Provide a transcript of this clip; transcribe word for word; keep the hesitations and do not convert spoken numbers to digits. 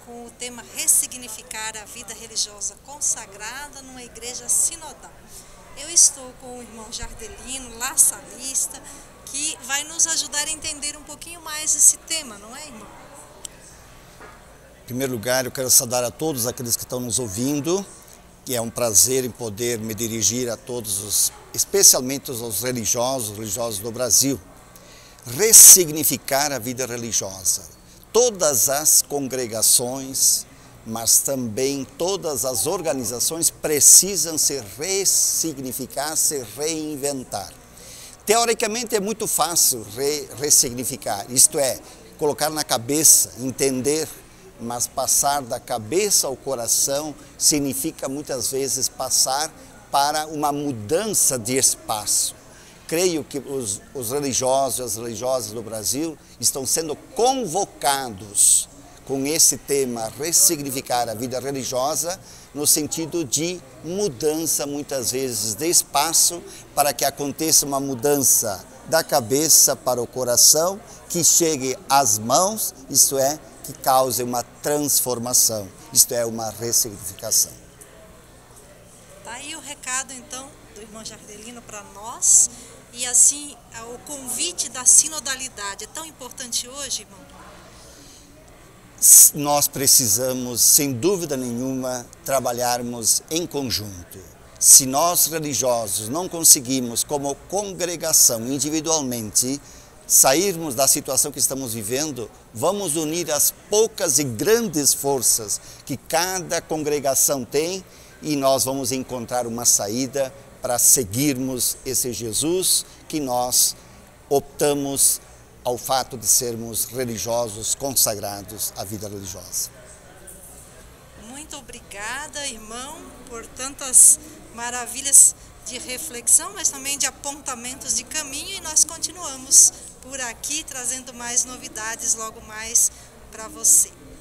com o tema Ressignificar a Vida Religiosa Consagrada numa Igreja Sinodal. Eu estou com o irmão Jardelino, La Salista, que vai nos ajudar a entender um pouquinho mais esse tema, não é, irmão? Em primeiro lugar, eu quero saudar a todos aqueles que estão nos ouvindo, que é um prazer em poder me dirigir a todos, os, especialmente aos religiosos, religiosos do Brasil. Ressignificar a vida religiosa. Todas as congregações, mas também todas as organizações precisam se ressignificar, se reinventar. Teoricamente é muito fácil re ressignificar, isto é, colocar na cabeça, entender, mas passar da cabeça ao coração significa muitas vezes passar para uma mudança de espaço. Creio que os, os religiosos e as religiosas do Brasil estão sendo convocados com esse tema, ressignificar a vida religiosa, no sentido de mudança, muitas vezes, de espaço, para que aconteça uma mudança da cabeça para o coração, que chegue às mãos, isto é, que cause uma transformação, isto é, uma ressignificação. Tá aí o recado, então, do irmão Jardelino para nós. E assim, o convite da sinodalidade é tão importante hoje, irmão? Nós precisamos, sem dúvida nenhuma, trabalharmos em conjunto. Se nós religiosos não conseguimos, como congregação, individualmente, sairmos da situação que estamos vivendo, vamos unir as poucas e grandes forças que cada congregação tem e nós vamos encontrar uma saída para seguirmos esse Jesus que nós optamos ao fato de sermos religiosos consagrados à vida religiosa. Muito obrigada, irmão, por tantas maravilhas de reflexão, mas também de apontamentos de caminho, e nós continuamos por aqui trazendo mais novidades logo mais para você.